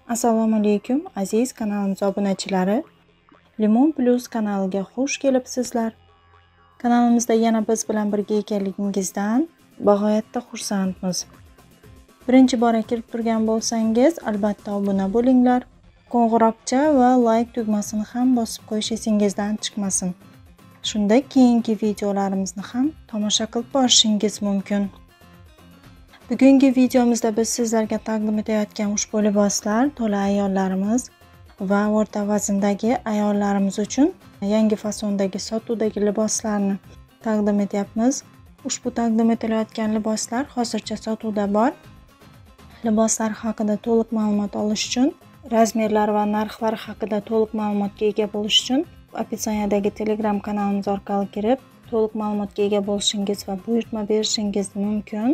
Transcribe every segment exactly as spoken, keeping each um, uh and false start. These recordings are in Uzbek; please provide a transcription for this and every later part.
Assalomu alaykum aziz kanalimiz obunachilari. Limon Plus kanaliga xush kelibsizlar. Kanalimizda yana biz bilan birga ekanligingizdan bag'oyatda xursandmiz. Birinchi bor kirib turgan bo'lsangiz, albatta obuna bo'linglar. Qo'ng'iroqcha va like tugmasini ham bosib qo'yish esingizdan chiqmasin. Shunda keyingi videolarimizni ham tomosha qilib borishingiz mumkin. Bugungi videomizda biz sizlarga taqdim etayotgan ushbu liboslar to'la ayollarimiz va o'rta vazndagi ayollarimiz uchun yangi fasondagi sotuvdagi liboslarni taqdim etyapmiz. Ushbu taqdim etilayotgan liboslar hozircha sotuvda bor. Liboslar haqida to'liq ma'lumot olish uchun, razmerlar va narxlar haqida to'liq ma'lumotga ega bo'lish uchun opitsiyadagi Telegram kanalimiz orqali kirib, to'liq ma'lumotga ega bo'lishingiz va buyurtma berishingiz mumkin.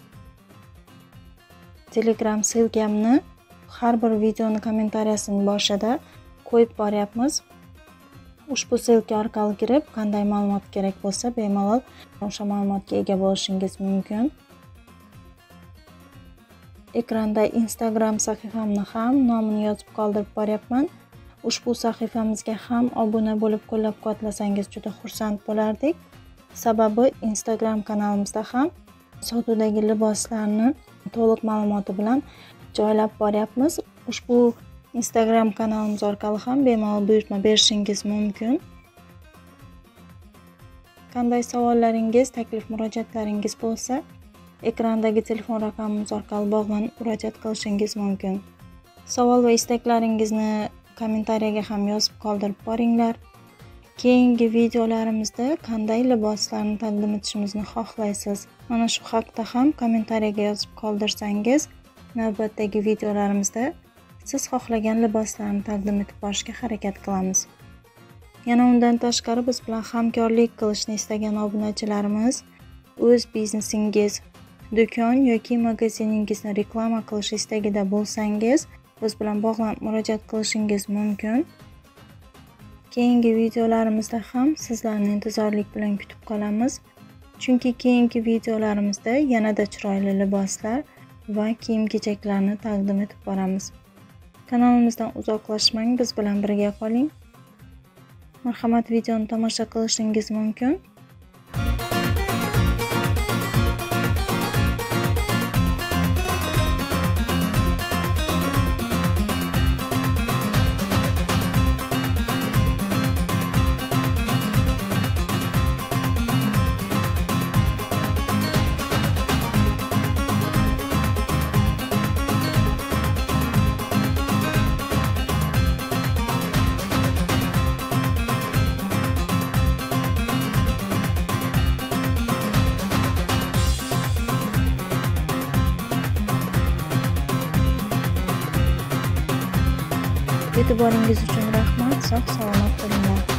Telegram silkamni har bir videoni kommentariyasining boshida qo'yib boryapmiz. Ushbu silka orqali kirib, qanday ma'lumot kerak bo'lsa, bemalol o'sha ma'lumotga ega bo'lishingiz mumkin. Ekranda Instagram sahifamni ham nomini yozib qoldirib boryapman. Ushbu sahifamizga ham obuna bo'lib qo'llab-quvvatlasangiz juda xursand bo'lardik. Sababi Instagram kanalimizda ham sotuvdagi liboslarni to'liq ma'lumoti bilan joylab boryapmiz. Ushbu Instagram kanalimiz orqali ham bemalol buyurtma berishingiz mumkin. Qanday savollaringiz, taklif murojaatlaringiz bo'lsa, ekrandagi telefon raqamimiz orqali bog'lanib murojaat qilishingiz mumkin. Savol va istaklaringizni kommentariyaga ham yozib qoldirib boringlar. Keyingi videolarimizda qanday liboslarni taqdim etishimizni xohlaysiz? Mana shu haqda ham kommentariyaga yozib qoldirsangiz, navbatdagi videolarimizda siz xohlagan liboslarni taqdim etib borishga harakat qilamiz. Yana undan tashqari biz bilan hamkorlik qilishni istagan obunachilarimiz o'z biznesingiz, do'kon yoki magaziningizni reklama qilish istagida bo'lsangiz, biz bilan bog'lanib murojaat qilishingiz mumkin. Keyingi videolarimizda ham sizlarni intizorlik bilan kutib qolamiz. Chunki keyingi videolarimizda yanada chiroyli liboslar va kiyim-kechaklarni taqdim etib boramiz. Kanalimizdan uzoqlashmang, biz bilan birga qoling. Marhamat, videoni tomosha qilishingiz mumkin. E'tiboringiz uchun rahmat. Sog' salomat bo'linglar.